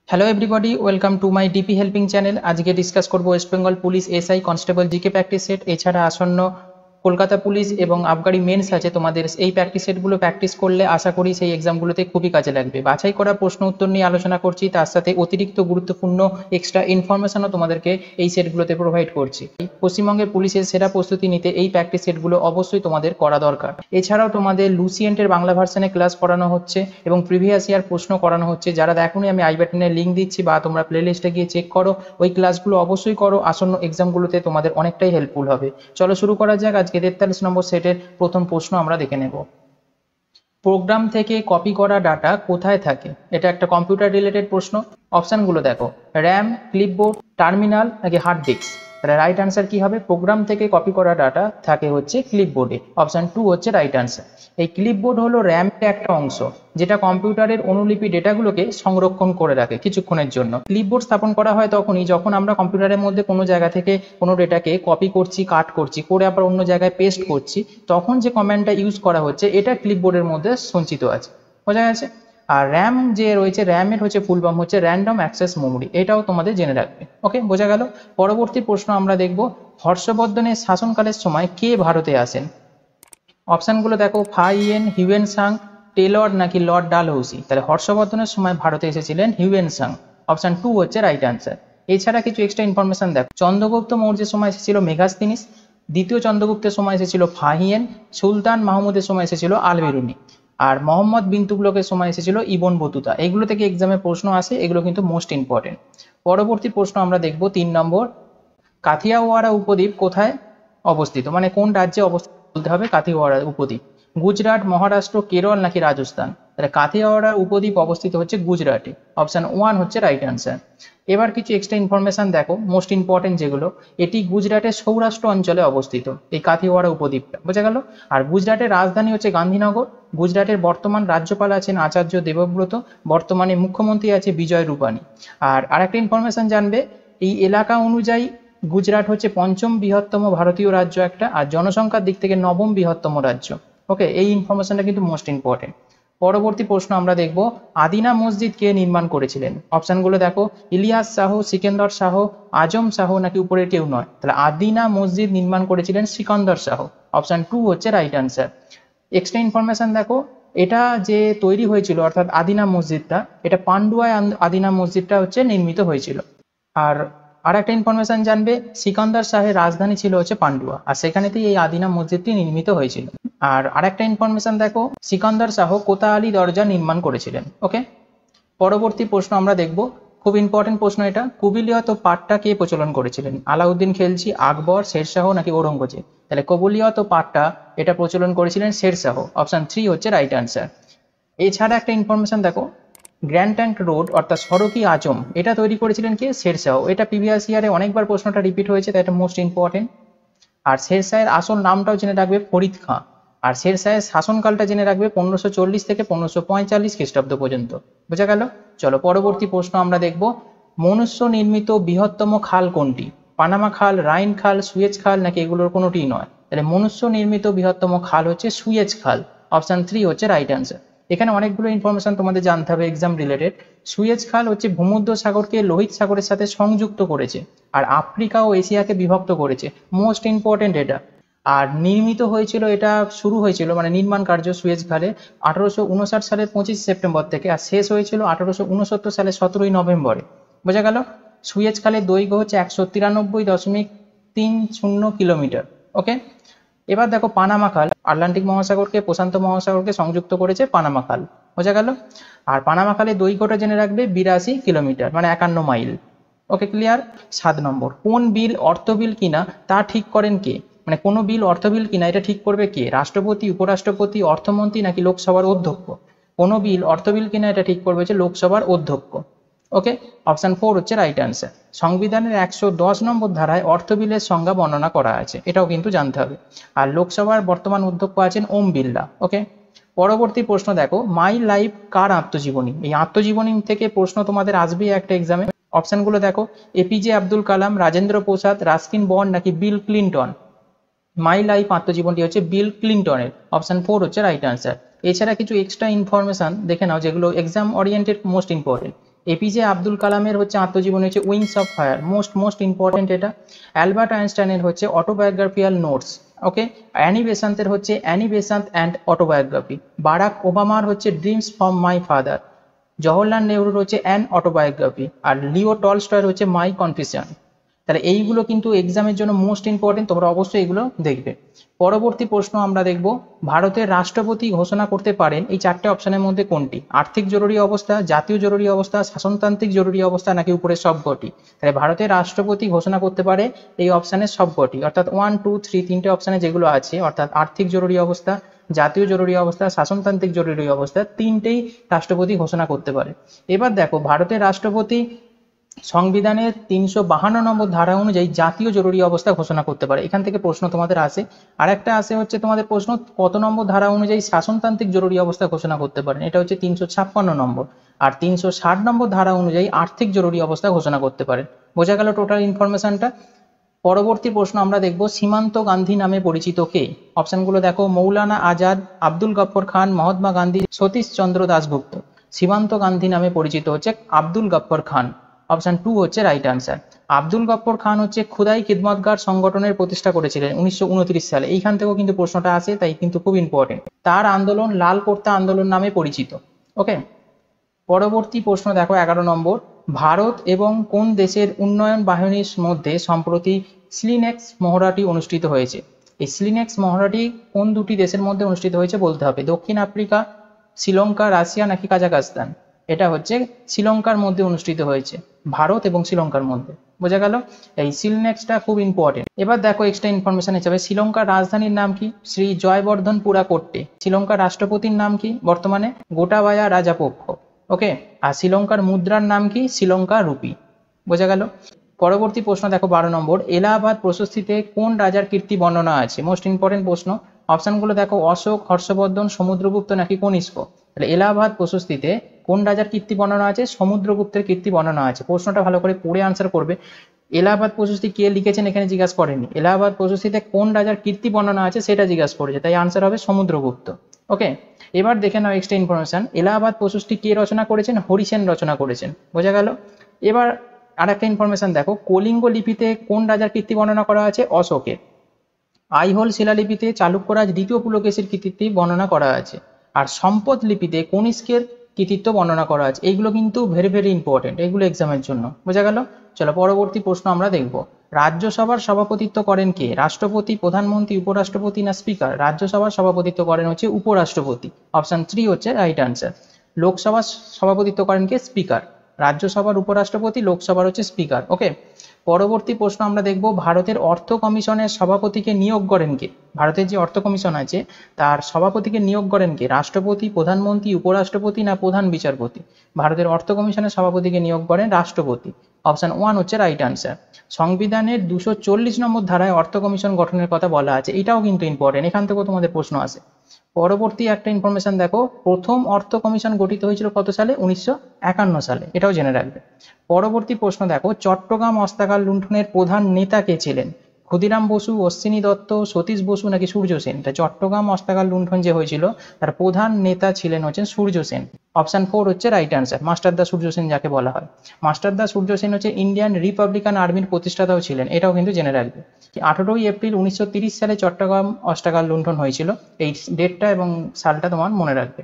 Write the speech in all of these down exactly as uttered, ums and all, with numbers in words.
Hello everybody, welcome to my DP helping channel. আজকে discuss করব West Bengal police SI constable GK practice set. এছাড়া আসন্ন Kolkata police এবং আবগারি মেন্স আছে, তোমাদের এই প্র্যাকটিস সেটগুলো প্র্যাকটিস করলে আশা করি সেই এক্সামগুলোতে খুবই কাজে লাগবে। বাছাই করা প্রশ্ন উত্তর নিয়ে আলোচনা করছি, তার সাথে অতিরিক্ত গুরুত্বপূর্ণ এক্সট্রা ইনফরমেশনও তোমাদেরকে এই সেটগুলোতে প্রোভাইড করছি। পশ্চিমবঙ্গের পুলিশের সেরা প্রস্তুতি নিতে এই প্র্যাকটিস সেটগুলো অবশ্যই তোমাদের করা দরকার। এছাড়াও তোমাদের লুসিয়েন্টের বাংলা ভার্সনে ক্লাস করানো হচ্ছে এবং প্রিভিয়াস ইয়ার প্রশ্ন করানো হচ্ছে। যারা দেখোনি, আমি আই বাটনের লিঙ্ক দিচ্ছি বা তোমরা প্লে লিস্টে গিয়ে চেক করো। ওই ক্লাসগুলো অবশ্যই করো, আসন্ন এক্সামগুলোতে তোমাদের অনেকটাই হেল্পফুল হবে। চলো শুরু করা যাক। আজকে তেতাল্লিশ নম্বর সেটের প্রথম প্রশ্ন আমরা দেখে নেব। প্রোগ্রাম থেকে কপি করা ডাটা কোথায় থাকে? এটা একটা কম্পিউটার রিলেটেড প্রশ্ন। অপশানগুলো দেখো, র্যাম, ক্লিপবোর্ড, টার্মিনাল নাকি হার্ড ডিস্ক। তাহলে রাইট আনসার কি হবে? প্রোগ্রাম থেকে কপি করা ডাটা থাকে হচ্ছে ক্লিপবোর্ডে। অপশান টু হচ্ছে রাইট আনসার। এই ক্লিপবোর্ড হলো র্যামের একটা অংশ, যেটা কম্পিউটারের অনুলিপি ডেটাগুলোকে সংরক্ষণ করে রাখে কিছুক্ষণের জন্য। ক্লিপবোর্ড স্থাপন করা হয় তখনই যখন আমরা কম্পিউটারের মধ্যে কোনো জায়গা থেকে কোনো ডেটাকে কপি করছি, কাট করছি, করে আবার অন্য জায়গায় পেস্ট করছি, তখন যে কমান্ডটা ইউজ করা হচ্ছে এটা ক্লিপবোর্ডের মধ্যে সঞ্চিত আছে। বোঝা গেছে? আর র্যাম যে রয়েছে, র্যামের হচ্ছে ফুল ফর্ম হচ্ছে র্যান্ডম অ্যাক্সেস মেমোরি। এটাও তোমাদের জেনে রাখবে। ওকে, বোঝা গেল। পরবর্তী প্রশ্ন আমরা দেখব, হর্ষবর্ধনের শাসনকালের সময় কে ভারতে আসেন? অপশানগুলো দেখো, ফাইয়েন, হিউয়েন সাং, টেলর নাকি লর্ড ডালহৌসি। তাহলে হর্ষবর্ধনের সময় ভারতে এসেছিলেন হিউয়েন সাং। অপশান টু হচ্ছে রাইট আনসার। এছাড়া কিছু এক্সট্রা ইনফরমেশন দেখো, চন্দ্রগুপ্ত মৌর্যের সময় এসেছিল মেগাস্তিনিস, দ্বিতীয় চন্দ্রগুপ্তের সময় এসেছিল ফাহিয়েন, সুলতান মাহমুদের সময় এসেছিল আলবেরুনি, আর মোহাম্মদ বিন তুগলকের সময় এসেছিল ইবন বতুতা। এগুলো থেকে এক্সামে প্রশ্ন আসে, এগুলো কিন্তু মোস্ট ইম্পর্টেন্ট। পরবর্তী প্রশ্ন আমরা দেখব তিন নম্বর, কাথিয়াওয়াড়া উপদ্বীপ কোথায় অবস্থিত? মানে কোন রাজ্যে অবস্থিত বলতে হবে কাথিয়াওয়াড়া উপদ্বীপ। গুজরাট, মহারাষ্ট্র, কেরল নাকি রাজস্থান। তাহলে কাথিয়াওয়াড়া উপদ্বীপ অবস্থিত হচ্ছে গুজরাটে। অপশন ওয়ান হচ্ছে রাইট আনসার। এবার কিছু এক্সট্রা ইনফরমেশন দেখো, মোস্ট ইম্পর্টেন্ট যেগুলো। এটি গুজরাটের সৌরাষ্ট্র অঞ্চলে অবস্থিত, এই কাথিয়াওয়াড়া উপদ্বীপটা। বোঝা গেল? আর গুজরাটের রাজধানী হচ্ছে গান্ধীনগর। গুজরাটের বর্তমান রাজ্যপাল আছেন আচার্য দেবব্রত, বর্তমানে মুখ্যমন্ত্রী আছে বিজয় রূপানী। আর আরেকটা ইনফরমেশন জানবে, এই এলাকা অনুযায়ী গুজরাট হচ্ছে পঞ্চম বৃহত্তম ভারতীয় রাজ্য একটা, আর জনসংখ্যার দিক থেকে নবম বৃহত্তম রাজ্য। ওকে, এই ইনফরমেশনটা কিন্তু মোস্ট ইম্পর্টেন্ট। পরবর্তী প্রশ্ন আমরা দেখব, আদিনা মসজিদ কে নির্মাণ করেছিলেন? অপশনগুলো দেখো, ইলিয়াস শাহ, সিকেন্দর শাহ, আজম শাহ নাকি উপরে কেউ নয়। তাহলে আদিনা মসজিদ নির্মাণ করেছিলেন সিকন্দর শাহ। অপশন টু হচ্ছে রাইট আনসার। এক্সট্রা ইনফরমেশন দেখো, এটা যে তৈরি হয়েছিল অর্থাৎ আদিনা মসজিদটা, এটা পান্ডুয়ায় আদিনা মসজিদটা হচ্ছে নির্মিত হয়েছিল। আর আর একটা ইনফরমেশন জানবে, সিকান্দার শাহের রাজধানী ছিল হচ্ছে পান্ডুয়া, আর সেখানেতেই এই আদিনা মসজিদটি নির্মিত হয়েছিল। আর আরেকটা ইনফরমেশন দেখো, সিকান্দার শাহ কোতোয়ালি দরজা নির্মাণ করেছিলেন। ওকে, পরবর্তী প্রশ্ন আমরা দেখব, খুব ইম্পর্টেন্ট প্রশ্ন এটা। কবিলিয়ত পাঠটা কে প্রচলন করেছিলেন? আলাউদ্দিন খিলজি, আকবর, শেরশাহ নাকি ঔরঙ্গজেব। তাহলে কবিলিয়ত পাঠটা এটা প্রচলন করেছিলেন শেরশাহ। অপশন থ্রি হচ্ছে রাইট আনসার। এছাড়া একটা ইনফরমেশন দেখো, গ্র্যান্ড ট্যাঙ্ক রোড অর্থাৎ সড়কি আজম, এটা তৈরি করেছিলেন কে? শেরশাহ। এটা প্রিভিয়াস ইয়ারে অনেকবার প্রশ্নটা রিপিট হয়েছে, তাই এটা মোস্ট ইম্পর্টেন্ট। আর শেরশাহের আসল নামটাও জেনে রাখবে, ফরিদ খাঁ। আর শেরশাহের শাসনকালটা জেনে রাখবে পনেরোশো চল্লিশ থেকে পনেরোশো পঁয়তাল্লিশ খ্রিস্টাব্দ পর্যন্ত। বোঝা গেল? চলো পরবর্তী প্রশ্ন আমরা দেখব, মনুষ্য নির্মিত বৃহত্তম খাল কোনটি? পানামা খাল, রাইন খাল, সুয়েজ খাল নাকি এগুলোর কোনোটিই নয়। তাহলে মনুষ্য নির্মিত বৃহত্তম খাল হচ্ছে সুয়েজ খাল। অপশন থ্রি হচ্ছে রাইট আনসার। এখানে অনেকগুলো ইনফরমেশন তোমাদের জানতে হবে এক্সাম রিলেটেড। সুয়েজ খাল হচ্ছে ভূমধ্য সাগরকে লোহিত সাগরের সাথে সংযুক্ত করেছে, আর আফ্রিকা ও এশিয়াকে বিভক্ত করেছে। মোস্ট ইম্পর্টেন্ট এটা। আর নির্মিত হয়েছিল, এটা শুরু হয়েছিল মানে নির্মাণ কার্য সুয়েজ খালে আঠারোশো উনষাট সালের পঁচিশ সেপ্টেম্বর থেকে, আর শেষ হয়েছিল আঠারোশো উনসত্তর সালের সতেরোই নভেম্বরে। বোঝা গেল? সুয়েজ খালের দৈর্ঘ্য হচ্ছে একশো তিরানব্বই দশমিক তিন শূন্য কিলোমিটার। ওকে, এবার দেখো পানামা খাল, আটলান্টিক মহাসাগরকে প্রশান্ত মহাসাগরকে সংযুক্ত করেছে পানামা খাল। বোঝা গেল? আর পানামা খালের দৈর্ঘ্যটা জেনে রাখবে বিরাশি কিলোমিটার, মানে একান্ন মাইল। ওকে, ক্লিয়ার? সাত নম্বর, কোন বিল অর্থ বিল কিনা তা ঠিক করেন কে? মানে কোনো বিল অর্থ বিল কিনা এটা ঠিক করবে কে? রাষ্ট্রপতি, উপরাষ্ট্রপতি, অর্থমন্ত্রী নাকি লোকসভার অধ্যক্ষ? কোনো বিল অর্থ বিল কিনা এটা ঠিক করবে হচ্ছে লোকসভার অধ্যক্ষ। ওকে, অপশন ফোর হচ্ছে রাইট আনসার। সংবিধানের একশো দশ নম্বর ধারায় অর্থ বিলের সংজ্ঞা বর্ণনা করা আছে, এটাও কিন্তু জানতে হবে। আর লোকসভার বর্তমান অধ্যক্ষ আছেন ওম বিড়লা। ওকে, পরবর্তী প্রশ্ন দেখো, মাই লাইফ কার আত্মজীবনী? এই আত্মজীবনী থেকে প্রশ্ন তোমাদের আসবে একটা এক্সামে। অপশনগুলো দেখো, APJ Abdul Kalam, Rajendra Prasad, Ruskin Bond নাকি বিল ক্লিন্টন। মাই লাইফ আত্মজীবনটি হচ্ছে বিল ক্লিন্টনের। অপশন ফোর হচ্ছে রাইট আনসার। এছাড়া কিছু এক্সট্রা ইনফরমেশন দেখে নাও যেগুলো exam oriented most important. APJ Abdul কালামের হচ্ছে আত্মজীবনী হচ্ছে Wings of Fire, most most important এটা। অ্যালবার্ট আইনস্টাইনের হচ্ছে অটোবায়োগ্রাফিয়াল নোটস, ওকে। অ্যানি বেসান্তের হচ্ছে Annie Besant and autobiography. Barack ওবামার হচ্ছে Dreams from My Father. Jawaharlal নেহরুর হচ্ছে অ্যান অটোবায়োগ্রাফি। আর লিও টলস্টয়ের হচ্ছে মাই কনফেশন। তাহলে এইগুলো কিন্তু এক্সামের জন্য মোস্ট ইম্পর্টেন্ট, তোমরা অবশ্যই এগুলো দেখবে। পরবর্তী প্রশ্ন আমরা দেখব, ভারতের রাষ্ট্রপতি ঘোষণা করতে পারেন এই চারটে অপশনের মধ্যে কোনটি? আর্থিক জরুরি অবস্থা, জাতীয় জরুরি অবস্থা, শাসনতান্ত্রিক জরুরি অবস্থা, নাকি উপরের সবকটি? তাহলে ভারতের রাষ্ট্রপতি ঘোষণা করতে পারে এই অপশনের সবকটি, অর্থাৎ ওয়ান টু থ্রি তিনটে অপশনে যেগুলো আছে, অর্থাৎ আর্থিক জরুরি অবস্থা, জাতীয় জরুরি অবস্থা, শাসনতান্ত্রিক জরুরি অবস্থা, তিনটেই রাষ্ট্রপতি ঘোষণা করতে পারে। এবার দেখো, ভারতের রাষ্ট্রপতি সংবিধানের তিনশো বাহান্ন নম্বর ধারা অনুযায়ী জাতীয় জরুরি অবস্থা ঘোষণা করতে পারে। এখান থেকে প্রশ্ন তোমাদের আসে। আর একটা আসে হচ্ছে তোমাদের প্রশ্ন, কত নম্বর ধারা অনুযায়ী শাসনতান্ত্রিক জরুরি অবস্থা ঘোষণা করতে পারেন? এটা হচ্ছে তিনশো ছাপ্পান্ন নম্বর। আর তিনশো ষাট নম্বর ধারা অনুযায়ী আর্থিক জরুরি অবস্থা ঘোষণা করতে পারেন। বোঝা গেল টোটাল ইনফরমেশনটা। পরবর্তী প্রশ্ন আমরা দেখব, সীমান্ত গান্ধী নামে পরিচিত কে? অপশনগুলো দেখো, মৌলানা আজাদ, আব্দুল গফর খান, মহাত্মা গান্ধী, সতীশ চন্দ্র দাশগুপ্ত। সীমান্ত গান্ধী নামে পরিচিত হচ্ছে আব্দুল গফর খান। অপশন টু হচ্ছে রাইট আনসার। আব্দুল গফর খান হচ্ছে খুদাই খিদমতগার সংগঠনের প্রতিষ্ঠা করেছিলেন উনিশশো উনত্রিশ সালে। এইখান থেকেও কিন্তু প্রশ্নটা আসে, তাই কিন্তু খুব ইম্পর্টেন্ট। তার আন্দোলন লাল কোর্তা আন্দোলন নামে পরিচিত, ওকে। পরবর্তী প্রশ্ন দেখো, এগারো নম্বর, ভারত এবং কোন দেশের উন্নয়ন বাহিনীর মধ্যে সম্প্রতি স্লিনেক্স মহড়াটি অনুষ্ঠিত হয়েছে? এই স্লিনেক্স মহড়াটি কোন দুটি দেশের মধ্যে অনুষ্ঠিত হয়েছে বলতে হবে। দক্ষিণ আফ্রিকা, শ্রীলঙ্কা, রাশিয়া, নাকি কাজাখস্তান? এটা হচ্ছে শ্রীলঙ্কার মধ্যে অনুষ্ঠিত হয়েছে, ভারত এবং শ্রীলঙ্কার মধ্যে। বোঝা গেল? এই স্লিনেক্সটা খুব ইম্পর্টেন্ট। এবার দেখো এক্সট্রা ইনফরমেশন হিসাবে, শ্রীলঙ্কার রাজধানীর নাম কি? শ্রী জয়বর্ধনপুরা কোট্টে। শ্রীলঙ্কার রাষ্ট্রপতির নাম কি বর্তমানে? গোটাবায়া রাজাপক্ষ, ওকে। আর শ্রীলঙ্কার মুদ্রার নাম কি? শ্রীলঙ্কা রুপি। বোঝা গেল? পরবর্তী প্রশ্ন দেখো, বারো নম্বর, এলাহাবাদ প্রশস্তিতে কোন রাজার কীর্তি বর্ণনা আছে? মোস্ট ইম্পর্টেন্ট প্রশ্ন। অপশনগুলো দেখো, অশোক, হর্ষবর্ধন, সমুদ্রগুপ্ত, নাকি কনিষ্ক? তাহলে এলাহাবাদ প্রশস্তিতে কোন রাজার কীর্তি বর্ণনা আছে? সমুদ্রগুপ্তের কীর্তি বর্ণনা আছে। প্রশ্নটা ভালো করে পড়ে আনসার করবে। এলাহাবাদ প্রশস্তি কে লিখেছেন এখানে জিজ্ঞাসা করেনি। এলাহাবাদ প্রশস্তিতে কোন রাজার কীর্তি বর্ণনা আছে সেটা জিজ্ঞাসা করেছে, তাই আনসার হবে সমুদ্রগুপ্ত, ওকে। এবার দেখে নাও এক্সট্রা ইনফরমেশন, এলাহাবাদ প্রশস্তি কে রচনা করেছেন? হরিসেন রচনা করেছেন। বোঝা গেল? এবার আর একটা ইনফরমেশন দেখো, কলিঙ্গ লিপিতে কোন রাজার কীর্তি বর্ণনা করা আছে? অশোকের। আইহোল শিলালিপিতে চালুক্যরাজ দ্বিতীয় পুলকেশীর কৃতিত্ব বর্ণনা করা আছে। আর সম্পদ লিপিতে কনিষ্কের কৃতিত্ব বর্ণনা করা আছে। এইগুলো কিন্তু ভেরি ভেরি ইম্পর্টেন্ট, এগুলো এক্সামের জন্য। বোঝা গেল? চলো পরবর্তী প্রশ্ন আমরা দেখব, রাজ্যসভার সভাপতিত্ব করেন কে? রাষ্ট্রপতি, প্রধানমন্ত্রী, উপরাষ্ট্রপতি, না স্পিকার? রাজ্যসভার সভাপতিত্ব করেন হচ্ছে উপরাষ্ট্রপতি। অপশন থ্রি হচ্ছে রাইট আনসার। লোকসভার সভাপতিত্ব করেন কে? স্পিকার। রাজ্যসভার উপরাষ্ট্রপতি, লোকসভার হচ্ছে স্পিকার, ওকে। পরবর্তী প্রশ্ন আমরা দেখব, ভারতের অর্থ কমিশনের সভাপতিকে নিয়োগ করেন কে? ভারতের যে অর্থ কমিশন আছে তার সভাপতিকে নিয়োগ করেন কে? রাষ্ট্রপতি, প্রধানমন্ত্রী, উপরাষ্ট্রপতি, না প্রধান বিচারপতি? ভারতের অর্থ কমিশনের সভাপতিকে নিয়োগ করেন রাষ্ট্রপতি। অপশন ওয়ান হচ্ছে রাইট আনসার। সংবিধানের দুশো চল্লিশ নম্বর ধারায় অর্থ কমিশন গঠনের কথা বলা আছে, এটাও কিন্তু ইম্পর্টেন্ট, এখান থেকেও তোমাদের প্রশ্ন আসে। পরবর্তী একটা ইনফরমেশন দেখো, প্রথম অর্থ কমিশন গঠিত হয়েছিল কত সালে? উনিশশো একান্ন সালে, এটাও জেনে রাখবে। পরবর্তী প্রশ্ন দেখো, চট্টগ্রাম অস্ত্রাগার লুণ্ঠনের প্রধান নেতা কে ছিলেন? ক্ষুদিরাম বসু, অশ্বিনী দত্ত, সতীশ বসু, নাকি সূর্য সেন? তা চট্টগ্রাম অস্ত্রাগার লুণ্ঠন যে হয়েছিল তার প্রধান নেতা ছিলেন হচ্ছেন সূর্য সেন। অপশন ফোর হচ্ছে রাইট আনসার, মাস্টারদা সূর্য সেন যাকে বলা হয়। মাস্টারদা সূর্য সেন হচ্ছে ইন্ডিয়ান রিপাবলিকান আর্মির প্রতিষ্ঠাতাও ছিলেন, এটাও কিন্তু জেনে রাখবে। আঠারোই এপ্রিল উনিশশো তিরিশ সালে চট্টগ্রাম অস্ত্রাগার লুণ্ঠন হয়েছিল, এই ডেটটা এবং সালটা তোমার মনে রাখবে।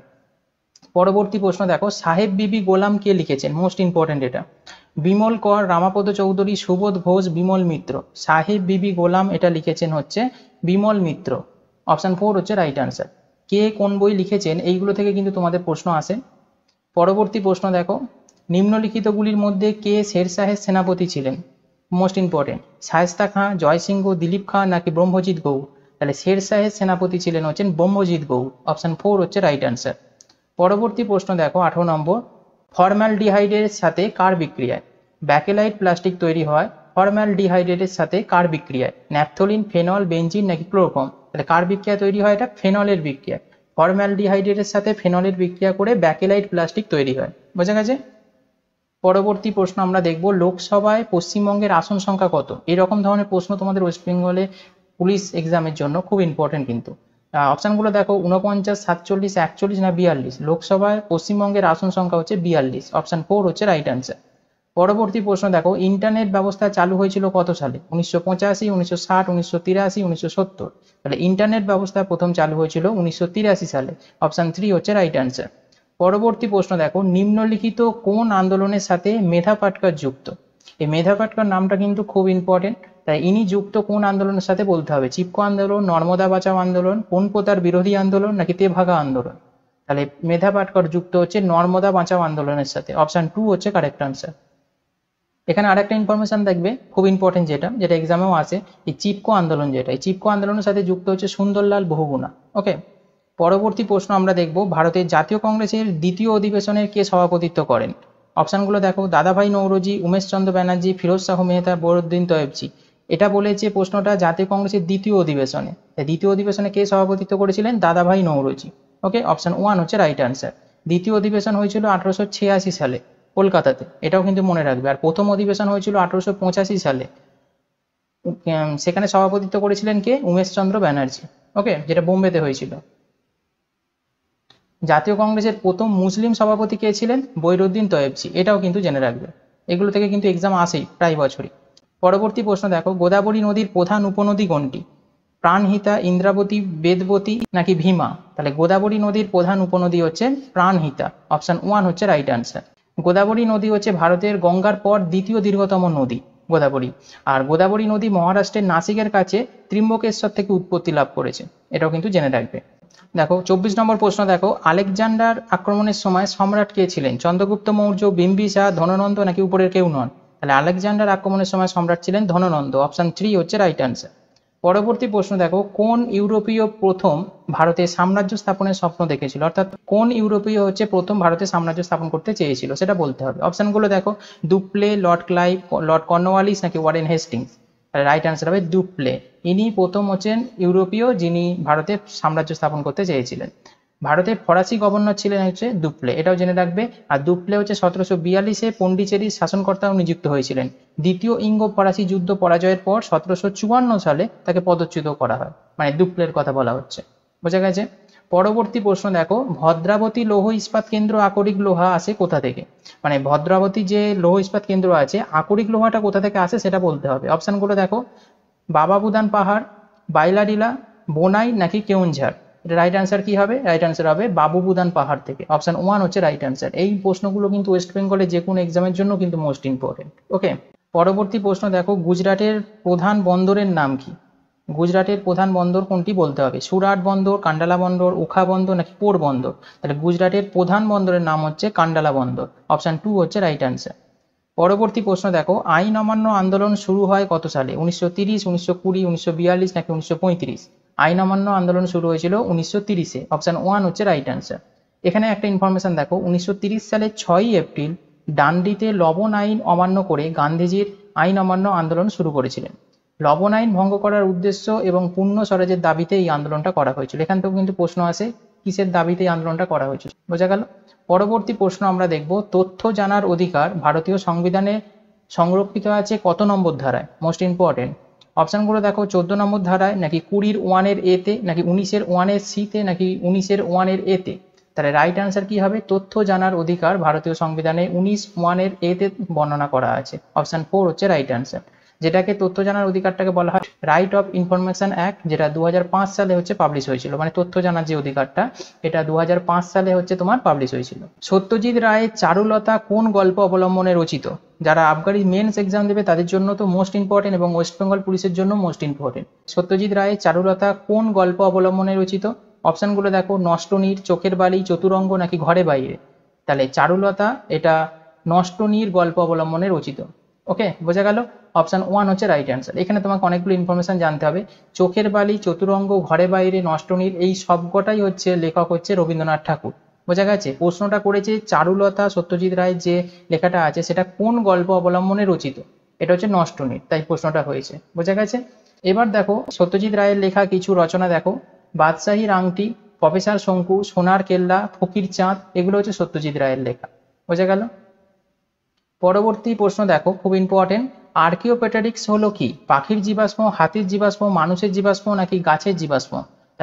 পরবর্তী প্রশ্ন দেখো, সাহেব বিবি গোলাম কে লিখেছেন? মোস্ট ইম্পর্টেন্ট এটা। বিমল কর, রামাপদ চৌধুরী, সুবোধ ঘোষ, বিমল মিত্র। সাহেব বিবি গোলাম এটা লিখেছেন হচ্ছে বিমল মিত্র। অপশন ফোর হচ্ছে রাইট আনসার। কে কোন বই লিখেছেন এইগুলো থেকে কিন্তু তোমাদের প্রশ্ন আসে। পরবর্তী প্রশ্ন দেখো, নিম্নলিখিতগুলির মধ্যে কে শেরশাহের সেনাপতি ছিলেন? Most important. শায়েস্তা খাঁ, জয়সিংহ, দিলীপ খাঁ, নাকি ব্রহ্মজিৎ গৌড়? তাহলে শেরশাহের সেনাপতি ছিলেন হচ্ছেন ব্রহ্মজিৎ গৌড়। অপশন ফোর হচ্ছে রাইট আনসার। পরবর্তী প্রশ্ন দেখো, আঠারো নম্বর, ফর্মালডিহাইডের সাথে কার বিক্রিয়ায় ব্যাকেলাইট প্লাস্টিক তৈরি হয়? ফর্মালডিহাইডের সাথে কার বিক্রিয়ায়? ন্যাপথলিন, ফেনল, বেঞ্জিন, নাকি ক্লোরোফর্ম? তাহলে কার বিক্রিয়া তৈরি হয়? এটা ফেনলের বিক্রিয়া। ফর্মালডিহাইডের সাথে ফেনলের বিক্রিয়া করে ব্যাকেলাইট প্লাস্টিক তৈরি হয়। বোঝা গেছে? পরবর্তী প্রশ্ন আমরা দেখব, লোকসভায় পশ্চিমবঙ্গের আসন সংখ্যা কত? এরকম ধরনের প্রশ্ন তোমাদের ওয়েস্ট বেঙ্গলে পুলিশ এক্সামের জন্য খুব ইম্পর্টেন্ট কিন্তু। অপশানগুলো দেখো উনপঞ্চাশ, সাতচল্লিশ, একচল্লিশ না বিয়াল্লিশ। লোকসভায় পশ্চিমবঙ্গের আসন সংখ্যা হচ্ছে বিয়াল্লিশ, অপশান ফোর হচ্ছে রাইট অ্যান্সার। পরবর্তী প্রশ্ন দেখো, ইন্টারনেট ব্যবস্থা চালু হয়েছিল কত সালে? উনিশশো পঁচাশি, উনিশশো ষাট, উনিশশো তিরাশি, উনিশশো সত্তর। তাহলে ইন্টারনেট ব্যবস্থা প্রথম চালু হয়েছিল উনিশশো তিরাশি সালে, অপশান থ্রি হচ্ছে রাইট অ্যান্সার। পরবর্তী প্রশ্ন দেখো, নিম্নলিখিত কোন আন্দোলনের সাথে মেধা পাটকার যুক্ত? এই মেধা পাটকার নামটা কিন্তু খুব ইম্পর্টেন্ট, তাই ইনি যুক্ত কোন আন্দোলনের সাথে বলতে হবে। চিপকো আন্দোলন, নর্মদা বাঁচাও আন্দোলন, কোনপোতার বিরোধী আন্দোলন নাকি তেভাগা আন্দোলন? তাহলে মেধা পাটকর যুক্ত হচ্ছে নর্মদা বাঁচাও আন্দোলনের সাথে, অপশান টু হচ্ছে কারেক্ট আনসার। এখানে আরেকটা ইনফরমেশন দেখবে খুব ইম্পর্টেন্ট, যেটা যেটা এক্সামেও আসে, এই চিপকো আন্দোলন, যেটা এই চিপকো আন্দোলনের সাথে যুক্ত হচ্ছে সুন্দরলাল বহুগুণা। ওকে, পরবর্তী প্রশ্ন আমরা দেখব, ভারতের জাতীয় কংগ্রেসের দ্বিতীয় অধিবেশনের কে সভাপতিত্ব করেন? অপশানগুলো দেখো, দাদাভাই নৌরোজি, উমেশচন্দ্র ব্যানার্জি, ফিরোজ শাহ মেহতা, বদরুদ্দিন তয়েবজি। এটা বলেছে প্রশ্নটা জাতীয় কংগ্রেসের দ্বিতীয় অধিবেশনে, দ্বিতীয় অধিবেশনে কে সভাপতিত্ব করেছিলেন? Dadabhai Naoroji. Okay, option one হচ্ছে রাইট অ্যান্সার। দ্বিতীয় অধিবেশন হয়েছিল আঠারোশো ছিয়াশি সালে কলকাতাতে, এটাও কিন্তু মনে রাখবে। আর প্রথম অধিবেশন হয়েছিল আঠারোশো পঁচাশি সালে, সেখানে সভাপতিত্ব করেছিলেন কে? উমেশচন্দ্র ব্যানার্জি। ওকে, যেটা বোম্বেতে হয়েছিল। জাতীয় কংগ্রেসের প্রথম মুসলিম সভাপতি কে ছিলেন? বদরুদ্দিন তয়েবজি, এটাও কিন্তু জেনে রাখবে, এগুলো থেকে কিন্তু এক্সাম আসেই প্রায় বছরই। পরবর্তী প্রশ্ন দেখো, গোদাবরী নদীর প্রধান উপনদী কোনটি? প্রাণহিতা, ইন্দ্রাবতী, বেদবতী নাকি ভীমা? তাহলে গোদাবরী নদীর প্রধান উপনদী হচ্ছে প্রাণহিতা, অপশান ওয়ান হচ্ছে রাইট অ্যান্সার। গোদাবরী নদী হচ্ছে ভারতের গঙ্গার পর দ্বিতীয় দীর্ঘতম নদী গোদাবরী, আর গোদাবরী নদী মহারাষ্ট্রের নাসিকের কাছে ত্রিম্বকেশ্বর থেকে উৎপত্তি লাভ করেছে, এটাও কিন্তু জেনে রাখবে। দেখো চব্বিশ নম্বর প্রশ্ন দেখো, আলেকজান্ডার আক্রমণের সময় সম্রাট কে ছিলেন? চন্দ্রগুপ্ত মৌর্য, বিম্বিসার, ধননন্দ নাকি উপরের কেউ নন? তাহলে আলেকজান্ডার আক্রমণের সময় সম্রাট ছিলেন ধননন্দ, অপশান থ্রি হচ্ছে রাইট অ্যান্সার। পরবর্তী প্রশ্ন দেখো, কোন ইউরোপীয় প্রথম ভারতে সাম্রাজ্য স্থাপনের স্বপ্ন দেখেছিল? অর্থাৎ কোন ইউরোপীয় হচ্ছে প্রথম ভারতে সাম্রাজ্য স্থাপন করতে চেয়েছিল, সেটা বলতে হবে। অপশানগুলো দেখো, Dupleix, Lord Clive, Lord Cornwallis নাকি ওয়ারেন হেস্টিংস? তাহলে রাইট অ্যান্সার হবে দুপ্লে। ইনি প্রথম হচ্ছেন ইউরোপীয় যিনি ভারতে সাম্রাজ্য স্থাপন করতে চেয়েছিলেন। ভারতের ফরাসি গভর্নর ছিলেন হচ্ছে দুপ্লে, এটাও জেনে রাখবে। আর দুপ্লে হচ্ছে সতেরোশো বিয়াল্লিশে পন্ডিচেরির শাসনকর্তাও নিযুক্ত হয়েছিলেন। দ্বিতীয় ইঙ্গো ফরাসি যুদ্ধ পরাজয়ের পর সতেরোশো চুয়ান্ন সালে তাকে পদচ্যুত করা হয়, মানে দুপ্লের কথা বলা হচ্ছে, বোঝা গেছে। পরবর্তী প্রশ্ন দেখো, ভদ্রাবতী লৌহ ইস্পাত কেন্দ্র আকরিক লোহা আসে কোথা থেকে? মানে ভদ্রাবতী যে লৌহ ইস্পাত কেন্দ্র আছে, আকরিক লোহাটা কোথা থেকে আসে সেটা বলতে হবে। অপশানগুলো দেখো, বাবা বুদান পাহাড়, বাইলাডিলা, বোনাই নাকি কেওনঝাড়? এটা রাইট অ্যান্সার কি হবে? রাইট অ্যান্সার হবে বাবু বুদান পাহাড় থেকে, অপশান ওয়ান হচ্ছে রাইট অ্যান্সার। এই প্রশ্নগুলো কিন্তু ওয়েস্ট বেঙ্গলের যে কোনো এক্সামের জন্য কিন্তু মোস্ট ইম্পর্টেন্ট। ওকে, পরবর্তী প্রশ্ন দেখো, গুজরাটের প্রধান বন্দরের নাম কি? গুজরাটের প্রধান বন্দর কোনটি বলতে হবে। সুরাট বন্দর, কান্ডালা বন্দর, ওখা বন্দর নাকি পোর বন্দর? তাহলে গুজরাটের প্রধান বন্দরের নাম হচ্ছে কান্ডালা বন্দর, অপশান টু হচ্ছে রাইট অ্যান্সার। পরবর্তী প্রশ্ন দেখো, আইন অমান্য আন্দোলন শুরু হয় কত সালে? উনিশশো তিরিশ, উনিশশো কুড়ি, উনিশশো বিয়াল্লিশ নাকি উনিশশো পঁয়ত্রিশ? আইন অমান্য আন্দোলন শুরু হয়েছিল উনিশশো তিরিশে, অপশান ওয়ান হচ্ছে রাইট অ্যান্সার। এখানে একটা ইনফরমেশন দেখো, উনিশশো তিরিশ সালের ছয়ই এপ্রিল ডান্ডিতে লবণ আইন অমান্য করে গান্ধীজির আইন অমান্য আন্দোলন শুরু করেছিলেন। লবণ আইন ভঙ্গ করার উদ্দেশ্য এবং পূর্ণ স্বরাজের দাবিতে এই আন্দোলনটা করা হয়েছিল। এখান থেকেও কিন্তু প্রশ্ন আসে কিসের দাবিতে এই আন্দোলনটা করা হয়েছিল, বোঝা গেল। পরবর্তী প্রশ্ন আমরা দেখব, তথ্য জানার অধিকার ভারতীয় সংবিধানে সংরক্ষিত আছে কত নম্বর ধারায়? Most important. অপশানগুলো দেখো, চোদ্দ নম্বর ধারায় নাকি কুড়ির ওয়ানের এতে নাকি উনিশের ওয়ানের সিতে নাকি উনিশের ওয়ানের এতে? তাহলে রাইট অ্যান্সার কি হবে? তথ্য জানার অধিকার ভারতীয় সংবিধানে উনিশ ওয়ানের এতে বর্ণনা করা আছে, অপশান ফোর হচ্ছে রাইট অ্যান্সার। যেটাকে তথ্য জানার অধিকারটাকে বলা হয় রাইট অফ ইনফরমেশন অ্যাক্ট, যেটা দু হাজার পাঁচ সালে হচ্ছে পাবলিশ হয়েছিল। মানে তথ্য জানার যে অধিকারটা, এটা দু হাজার পাঁচ সালে হচ্ছে তোমার পাবলিশ হয়েছিল। সত্যজিৎ রায়ের চারুলতা কোন গল্প অবলম্বনে রচিত? যারা আবগারি মেন্স এক্সাম দেবে তাদের জন্য তো মোস্ট ইম্পর্টেন্ট, এবং ওয়েস্ট বেঙ্গল পুলিশের জন্য মোস্ট ইম্পর্টেন্ট। সত্যজিৎ রায়ের চারুলতা কোন গল্প অবলম্বনে রচিত? অপশানগুলো দেখো, নষ্টনীর, চোখের বালি, চতুরঙ্গ নাকি ঘরে বাইরে? তাহলে চারুলতা এটা নষ্টনীর গল্প অবলম্বনে রচিত। ওকে, বোঝা গেল। অপশান ওয়ান হচ্ছে রাইট অ্যান্সার। এখানে তোমাকে অনেকগুলো ইনফরমেশন জানতে হবে। চোখের বালি, চতুরঙ্গ, ঘরে বাইরে, নষ্টনীর, এই সবকটাই হচ্ছে লেখক হচ্ছে রবীন্দ্রনাথ ঠাকুর, বোঝা গেছে। প্রশ্নটা করেছে চারুলতা, সত্যজিৎ রায়ের যে লেখাটা আছে সেটা কোন গল্প অবলম্বনে রচিত? এটা হচ্ছে নষ্টনীর, তাই প্রশ্নটা হয়েছে, বোঝা গেছে। এবার দেখো সত্যজিৎ রায়ের লেখা কিছু রচনা দেখো, বাদশাহীর আংটি, প্রফেসর শঙ্কু, সোনার কেল্লা, ফকির চাঁদ, এগুলো হচ্ছে সত্যজিৎ রায়ের লেখা, বোঝা গেল। পরবর্তী প্রশ্ন দেখো, খুব ইম্পর্টেন্ট। আর্কিওপেটারিক্স হলো কি? পাখির জীবাশ্ম, হাতির জীবাশ্ম, মানুষের জীবাশ্ম নাকি গাছের জীবাশ্ম?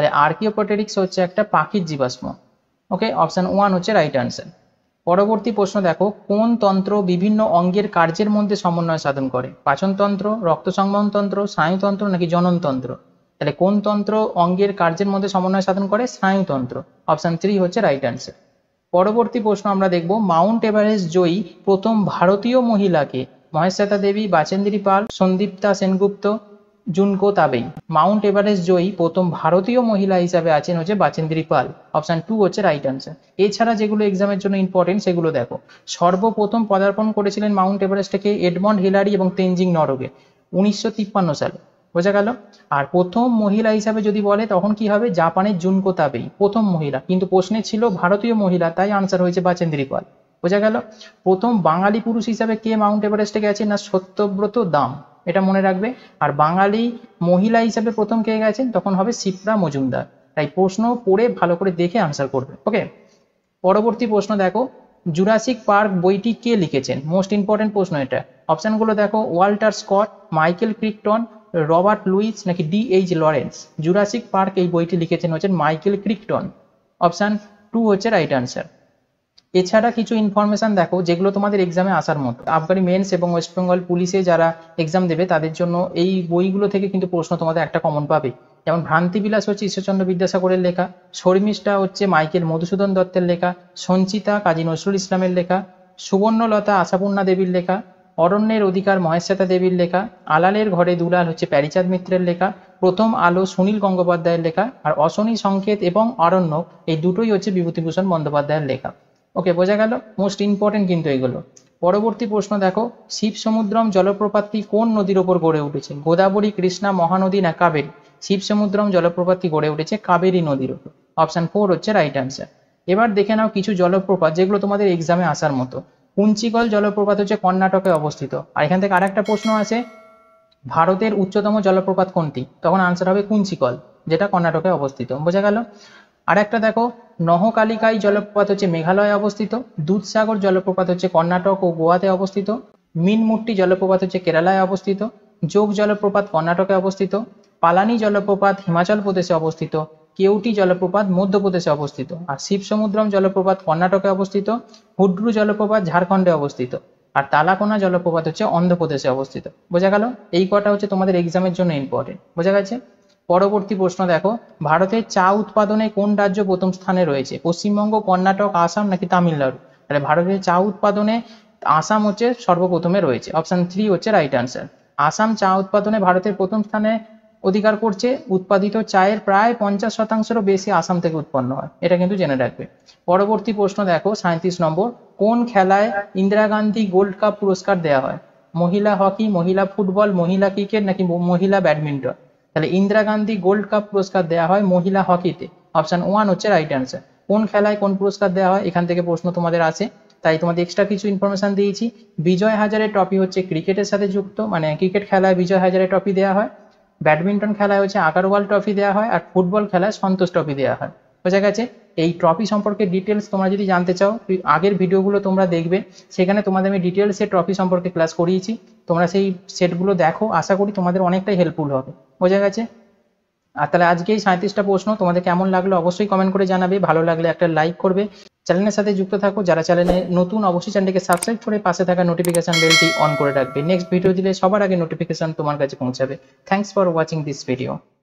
তাহলে আর্কিওপটেরিক্স হচ্ছে একটা পাখির জীবাশ্ম। ওকে, অপশন ওয়ান হচ্ছে রাইট আনসার। পরবর্তী প্রশ্ন দেখো, কোন তন্ত্র বিভিন্ন অঙ্গের কার্যের মধ্যে সমন্বয় সাধন করে? পাচনতন্ত্র, রক্ত সংবহনতন্ত্র, স্নায়ুতন্ত্র নাকি জননতন্ত্র? তাহলে কোন তন্ত্র অঙ্গের কার্যের মধ্যে সমন্বয় সাধন করে? স্নায়ুতন্ত্র। অপশন থ্রি হচ্ছে রাইট আনসার। পরবর্তী প্রশ্ন আমরা দেখব, মাউন্ট এভারেস্ট জয়ী প্রথম ভারতীয় মহিলাকে? Mahasweta Devi, Bachendri Pal, Sandipta Sengupta, Junko Tabei. Mount Everest জয়ী প্রথম ভারতীয় মহিলা হিসাবে আছেন হচ্ছে বাচেন্দ্রী পাল। অপশন টু হচ্ছে রাইট আনসার। এছাড়া যেগুলো এক্সামের জন্য ইম্পর্টেন্ট সেগুলো দেখো। সর্বপ্রথম পদার্পণ করেছিলেন মাউন্ট এভারেস্টকে এডমন্ড হিলারি এবং তেনজিং নরগে উনিশশো তিপ্পান্ন সালে। বোঝা গেল? আর প্রথম মহিলা হিসাবে যদি বলে তখন কি হবে? জাপানের জুনকো তাবেই প্রথম মহিলা, কিন্তু প্রশ্নে ছিল ভারতীয় মহিলা, তাই আনসার হয়েছে বাচেন্দ্রী পাল। বোঝা গেল? প্রথম বাঙালি পুরুষ হিসাবে কে মাউন্ট এভারেস্টে গেছেন? না সত্যব্রত দাম, এটা মনে রাখবে। আর বাঙালি মহিলা হিসাবে প্রথম কে গেছেন? তখন হবে শিপ্রা মজুমদার। তাই প্রশ্ন পড়ে ভালো করে দেখে আনসার করবে। ওকে, পরবর্তী প্রশ্ন দেখো, জুরাসিক পার্ক বইটি কে লিখেছেন? মোস্ট ইম্পর্টেন্ট প্রশ্ন এটা। অপশনগুলো দেখো, Walter Scott, Michael Crichton, Robert Lewis নাকি D H Lawrence. Jurassic Park এই বইটি লিখেছেন হচ্ছেন মাইকেল ক্রিকটন। অপশন টু হচ্ছে রাইট আনসার। এছাড়া কিছু ইনফরমেশন দেখো যেগুলো তোমাদের এক্সামে আসার মতো। আবগারি মেন্স এবং ওয়েস্ট বেঙ্গল পুলিশে যারা এক্সাম দেবে তাদের জন্য এই বইগুলো থেকে কিন্তু প্রশ্ন তোমাদের একটা কমন পাবে। যেমন ভ্রান্তিবিলাস হচ্ছে ঈশ্বরচন্দ্র বিদ্যাসাগরের লেখা, শর্মিষ্ঠা হচ্ছে মাইকেল মধুসূদন দত্তের লেখা, সঞ্চিতা কাজী নজরুল ইসলামের লেখা, সুবর্ণলতা আশাপূর্ণা দেবীর লেখা, অরণ্যের অধিকার মহেশ্বেতা দেবীর লেখা, আলালের ঘরে দুলাল হচ্ছে প্যারিচাঁদ মিত্রের লেখা, প্রথম আলো সুনীল গঙ্গোপাধ্যায়ের লেখা, আর অশনি সংকেত এবং অরণ্যক এই দুটোই হচ্ছে বিভূতিভূষণ বন্দ্যোপাধ্যায়ের লেখা। ওকে, বোঝা গেল? মোস্ট ইম্পর্টেন্ট কিন্তু এগুলো। পরবর্তী প্রশ্ন দেখো, শিব সমুদ্রম জলপ্রপাতটি কোন নদীর ওপর গড়ে উঠেছে? গোদাবরী, কৃষ্ণা, মহানদী না কাবেরী? শিব সমুদ্রম জলপ্রপাতটি গড়ে উঠেছে কাবেরী নদীর ওপর। অপশন ফোর হচ্ছে রাইট আনসার। এবার দেখে নাও কিছু জলপ্রপাত যেগুলো তোমাদের এক্সামে আসার মতো। কুঞ্চিকল জলপ্রপাত হচ্ছে কর্ণাটকে অবস্থিত। আর এখান থেকে আরেকটা প্রশ্ন আছে, ভারতের উচ্চতম জলপ্রপাত কোনটি? তখন আনসার হবে কুঞ্চিকল, যেটা কর্ণাটকে অবস্থিত। বোঝা গেল? আর একটা দেখো, নহকালিকাই জলপ্রপাত হচ্ছে মেঘালয়ে অবস্থিত, দুধসাগর জলপ্রপাত হচ্ছে কর্ণাটক ও গোয়াতে অবস্থিত, মিনমুট্টি জলপ্রপাত হচ্ছে কেরালায় অবস্থিত, যোগ জলপ্রপাত কর্ণাটকে অবস্থিত, পালানি জলপ্রপাত হিমাচল প্রদেশে অবস্থিত, কেউটি জলপ্রপাত মধ্যপ্রদেশে অবস্থিত, আর শিব সমুদ্রম জলপ্রপাত কর্ণাটকে অবস্থিত, হুড্রু জলপ্রপাত ঝাড়খণ্ডে অবস্থিত, আর তালাকোনা জলপ্রপাত হচ্ছে অন্ধ্রপ্রদেশে অবস্থিত। বোঝা গেল? এই কটা হচ্ছে তোমাদের এক্সামের জন্য ইম্পর্টেন্ট। বোঝা গেছে? পরবর্তী প্রশ্ন দেখো, ভারতের চা উৎপাদনে কোন রাজ্য প্রথম স্থানে রয়েছে? পশ্চিমবঙ্গ, কর্ণাটক, আসাম নাকি তামিলনাড়ু? তাহলে ভারতের চা উৎপাদনে আসাম হচ্ছে সর্বপ্রথমে রয়েছে। অপশন থ্রি হচ্ছে রাইট আনসার। আসাম চা উৎপাদনে ভারতের প্রথম স্থানে অধিকার করছে। উৎপাদিত চায়ের প্রায় পঞ্চাশ শতাংশেরও বেশি আসাম থেকে উৎপন্ন হয়, এটা কিন্তু জেনে রাখবে। পরবর্তী প্রশ্ন দেখো, সাঁইত্রিশ নম্বর, কোন খেলায় ইন্দিরা গান্ধী গোল্ড কাপ পুরস্কার দেওয়া হয়? মহিলা হকি, মহিলা ফুটবল, মহিলা ক্রিকেট নাকি মহিলা ব্যাডমিন্টন? তাহলে ইন্দিরা গান্ধী গোল্ড কাপ পুরস্কার দেওয়া হয় মহিলা হকিতে। অপশন ওয়ান হচ্ছে রাইট আনসার। কোন খেলায় কোন পুরস্কার দেওয়া হয় এখান থেকে প্রশ্ন তোমাদের আছে, তাই তোমাদের এক্সট্রা কিছু ইনফরমেশন দিয়েছি। বিজয় হাজারে ট্রফি হচ্ছে ক্রিকেটের সাথে যুক্ত, মানে ক্রিকেট খেলায় বিজয় হাজারে ট্রফি দেওয়া হয়, ব্যাডমিন্টন খেলায় হচ্ছে আগারওয়াল ট্রফি দেওয়া হয়, আর ফুটবল খেলায় সন্তোষ ট্রফি দেওয়া হয়। বোঝা গেছে? এই ট্রফি সম্পর্কে ডিটেলস তোমরা যদি জানতে চাও, আগের ভিডিওগুলো তোমরা দেখবে, সেখানে তোমাদের আমি ডিটেলসে ট্রফি সম্পর্কে ক্লাস করিয়েছি। তোমরা সেই সেটগুলো দেখো, আশা করি তোমাদের অনেকটাই হেল্পফুল হবে। বোঝা গেছে? আর তাহলে আজকে এই সাঁইত্রিশটা প্রশ্ন তোমাদের কেমন লাগলো অবশ্যই কমেন্ট করে জানাবে। ভালো লাগলে একটা লাইক করবে, চ্যানেলের সাথে যুক্ত থাকো। যারা চ্যানেলে নতুন অবশ্যই চ্যানেলটিকে সাবস্ক্রাইব করে পাশে থাকা নোটিফিকেশন বেলটি অন করে রাখবে। নেক্সট ভিডিও দিলে সবার আগে নোটিফিকেশন তোমার কাছে পৌঁছাবে। Thanks for watching this video.